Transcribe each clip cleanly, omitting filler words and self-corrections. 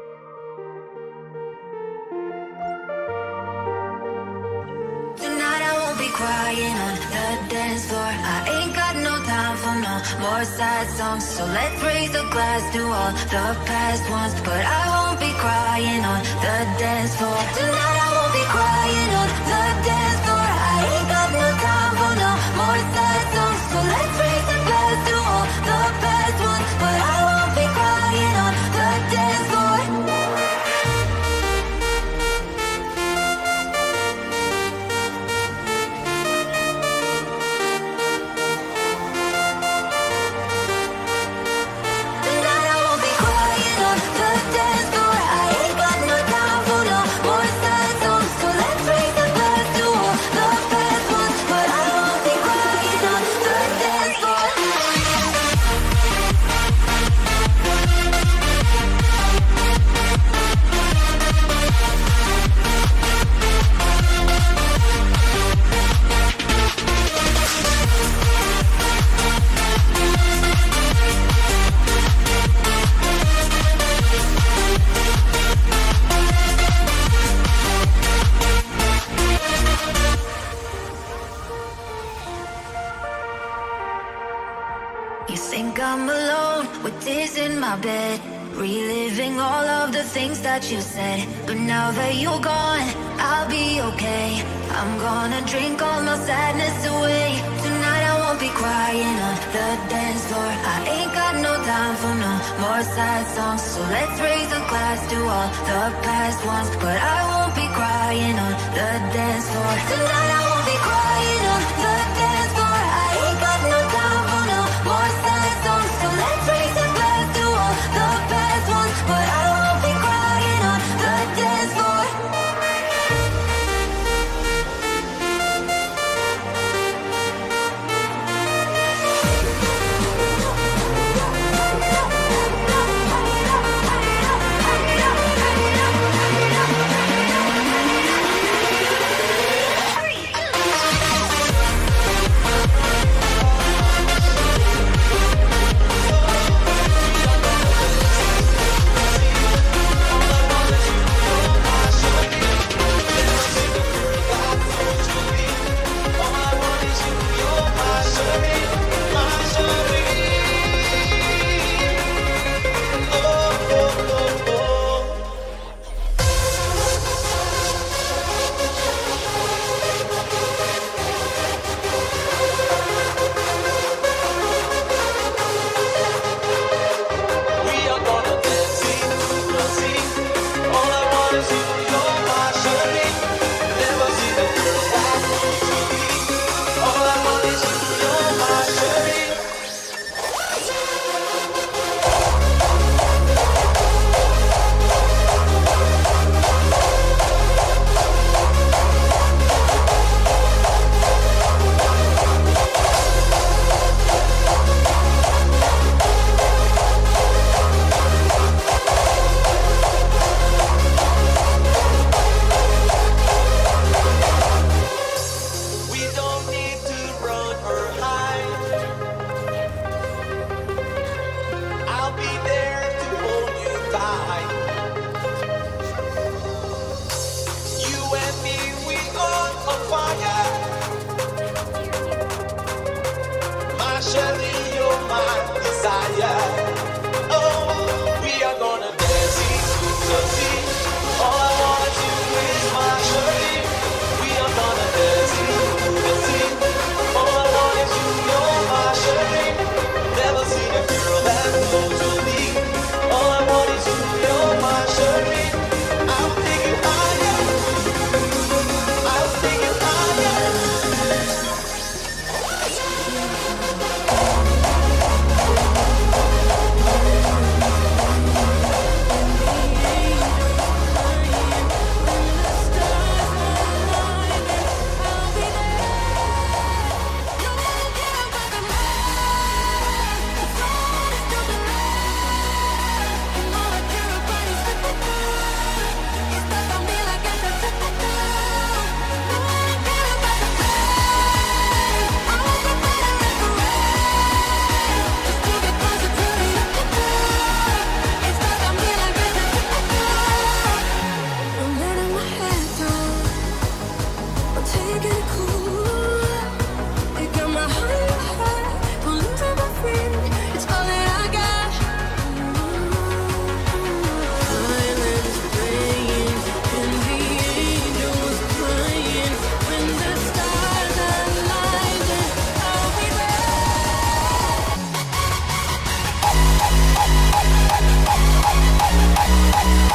Tonight I won't be crying on the dance floor. I ain't got no time for no more sad songs. So let's raise a glass to all the past ones. But I won't be crying on the dance floor. Tonight I won't be crying on the dance floor. I ain't got no time for no more sad songs. So let's raise a glass to all the past ones. But I won't be crying on the dance floor. You think I'm alone with tears in my bed, reliving all of the things that you said. But now that you're gone, I'll be okay. I'm gonna drink all my sadness away. Tonight I won't be crying on the dance floor. I ain't got no time for no more sad songs. So let's raise a glass to all the past ones. But I won't be crying on the dance floor. Tonight I won't be crying on the dance floor. I ain't got no time for no more sad songs. So let's raise a glass to all the past ones. But I won't be crying on the dance floor.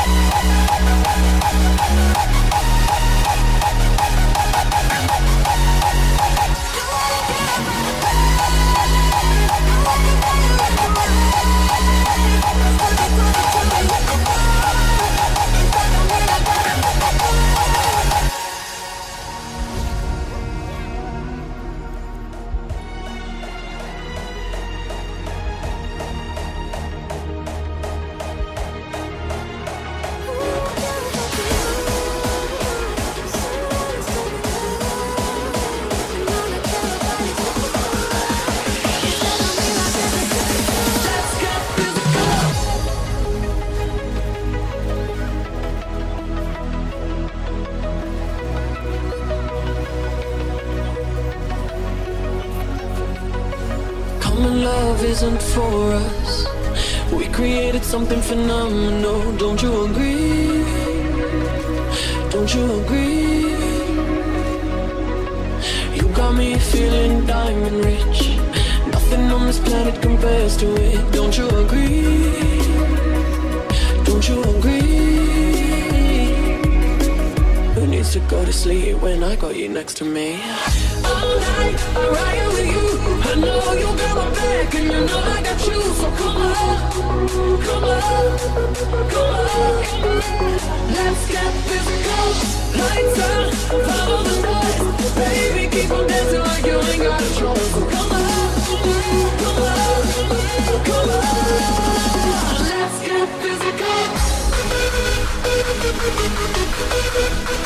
Common love isn't for us. We created something phenomenal. Don't you agree? Don't you agree? You got me feeling diamond rich. Nothing on this planet compares to it. Don't you agree? Don't you agree? Who needs to go to sleep when I got you next to me? All night, I'll ride with you. I know you got my back, and you know I got you. So come on, come on, come on. Let's get physical. Lights out, follow the noise. Baby, keep on dancing like you ain't got a choice. So come on, come on, come on. Let's get physical.